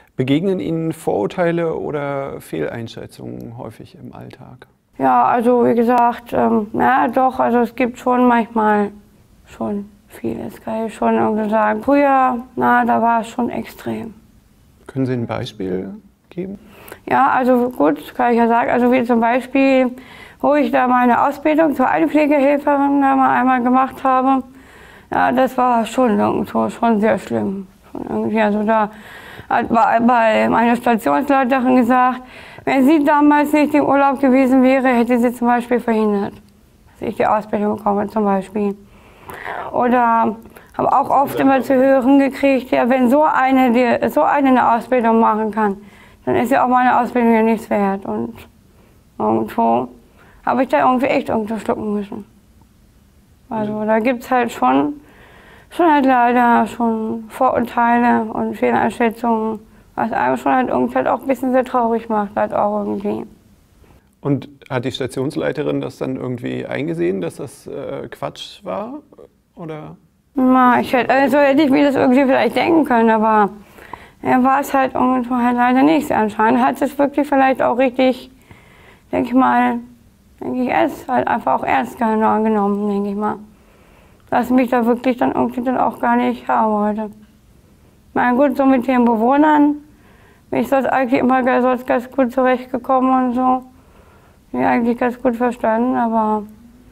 Begegnen Ihnen Vorurteile oder Fehleinschätzungen häufig im Alltag? Ja, also wie gesagt, ja doch, also es gibt schon manchmal schon vieles, kann ich schon irgendwie sagen. Früher, na, da war es schon extrem. Können Sie ein Beispiel geben? Ja, also gut, kann ich ja sagen, also wie zum Beispiel, wo ich da meine Ausbildung zur Altenpflegehelferin da mal einmal gemacht habe, ja, das war schon irgendwo schon sehr schlimm. Schon irgendwie, also da hat bei meiner Stationsleiterin gesagt, wenn sie damals nicht im Urlaub gewesen wäre, hätte sie zum Beispiel verhindert, dass ich die Ausbildung bekomme zum Beispiel. Oder habe auch oft immer zu hören gekriegt, ja, wenn so eine Ausbildung machen kann, dann ist ja auch meine Ausbildung ja nichts wert. Und irgendwo habe ich da irgendwie echt irgendwo schlucken müssen. Also da gibt es halt schon halt leider schon Vorurteile und Fehleinschätzungen, was einem schon halt irgendwie halt auch ein bisschen sehr traurig macht, halt auch irgendwie. Und hat die Stationsleiterin das dann irgendwie eingesehen, dass das Quatsch war? Oder? Na, also hätte ich mir das irgendwie vielleicht denken können, aber er war es halt irgendwo halt leider nicht. Anscheinend hat es wirklich vielleicht auch richtig, denke ich, es halt einfach auch ernst genommen, denke ich mal. Dass mich da wirklich dann irgendwie dann auch gar nicht haben wollte. Na gut, so mit den Bewohnern bin ich sonst eigentlich immer ganz gut zurechtgekommen und so. Bin eigentlich ganz gut verstanden, aber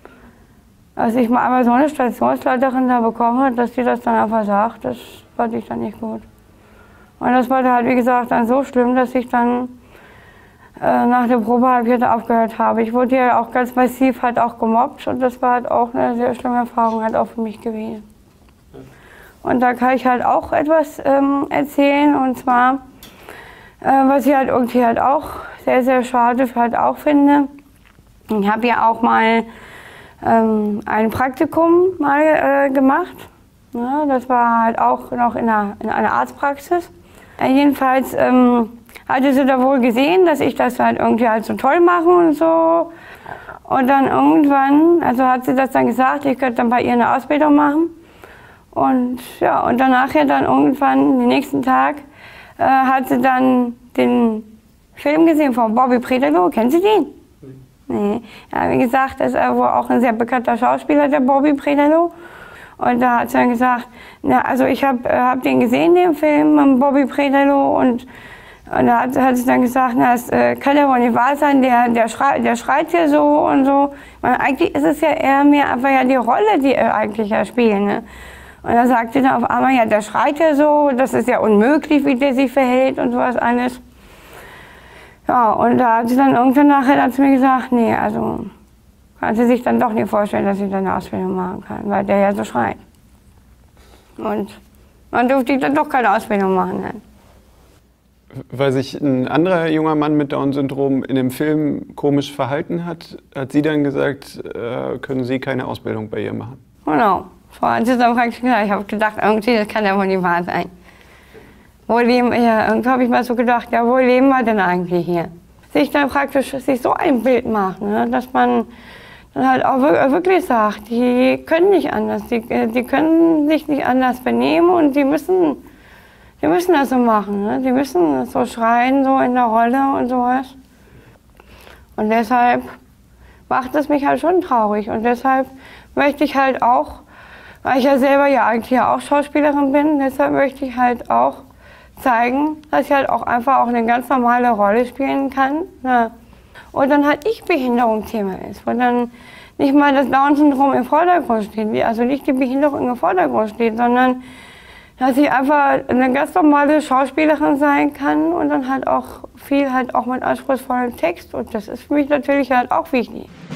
als ich mal einmal so eine Stationsleiterin da bekomme, dass die das dann einfach sagt, das fand ich dann nicht gut. Und das war halt, wie gesagt, dann so schlimm, dass ich dann nach der Probehalbjahr aufgehört habe. Ich wurde ja auch ganz massiv halt auch gemobbt und das war halt auch eine sehr schlimme Erfahrung halt auch für mich gewesen. Und da kann ich halt auch etwas erzählen, und zwar, was ich halt irgendwie halt auch sehr, sehr schade halt auch finde. Ich habe ja auch mal ein Praktikum mal gemacht. Ja, das war halt auch noch in einer Arztpraxis. Jedenfalls hatte sie da wohl gesehen, dass ich das halt irgendwie halt so toll mache und so. Und dann irgendwann, also hat sie das dann gesagt, ich könnte dann bei ihr eine Ausbildung machen. Und ja, und dann nachher dann irgendwann, den nächsten Tag, hat sie dann den Film gesehen von Bobby Priedelow. Kennen Sie den? Nee. Ja, wie gesagt, das ist wohl auch ein sehr bekannter Schauspieler, der Bobby Priedelow. Und da hat sie dann gesagt, na, also ich hab den gesehen, den Film mit Bobby Priedelow, und da hat sie dann gesagt, na, das kann ja wohl nicht wahr sein, der schreit hier so und so. Und eigentlich ist es ja eher mehr einfach ja die Rolle, die er eigentlich ja spielt. Ne? Und da sagt sie dann auf einmal, ja, der schreit ja so, das ist ja unmöglich, wie der sich verhält und sowas alles. Ja, und da hat sie dann irgendwann nachher hat sie mir gesagt, nee, also kann sie sich dann doch nicht vorstellen, dass ich dann eine Ausbildung machen kann, weil der ja so schreit. Und dann durfte ich dann doch keine Ausbildung machen. Ne? Weil sich ein anderer junger Mann mit Down-Syndrom in dem Film komisch verhalten hat, hat sie dann gesagt, können Sie keine Ausbildung bei ihr machen? Genau. So hat sie dann praktisch gesagt. Ich habe gedacht, irgendwie, das kann ja wohl nicht wahr sein. Irgendwie habe ich mal so gedacht, ja, wo leben wir denn eigentlich hier? Sich dann praktisch so ein Bild macht, ne? Dass man dann halt auch wirklich sagt, die können nicht anders, die können sich nicht anders benehmen und die müssen das so machen, ne? Die müssen so schreien, so in der Rolle und sowas. Und deshalb macht es mich halt schon traurig. Und deshalb möchte ich halt auch, weil ich ja selber ja eigentlich ja auch Schauspielerin bin, deshalb möchte ich halt auch zeigen, dass ich halt auch einfach auch eine ganz normale Rolle spielen kann. Ne? Und dann halt nicht Behinderung Thema ist, wo dann nicht mal das Down-Syndrom im Vordergrund steht, also nicht die Behinderung im Vordergrund steht, sondern dass ich einfach eine ganz normale Schauspielerin sein kann und dann halt auch viel halt auch mit anspruchsvollem Text, und das ist für mich natürlich halt auch wichtig.